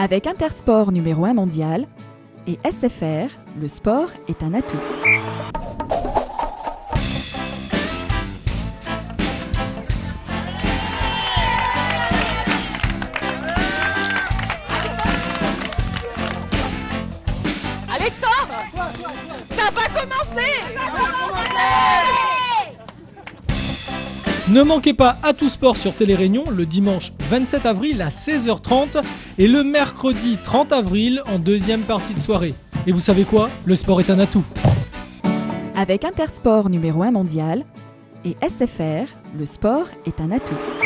Avec Intersport numéro 1 mondial et SFR, le sport est un atout. Alexandre, ça va commencer! Ne manquez pas À Tout Sport sur Télé Réunion le dimanche 27 avril à 16h30 et le mercredi 30 avril en deuxième partie de soirée. Et vous savez quoi? Le sport est un atout. Avec Intersport numéro 1 mondial et SFR, le sport est un atout.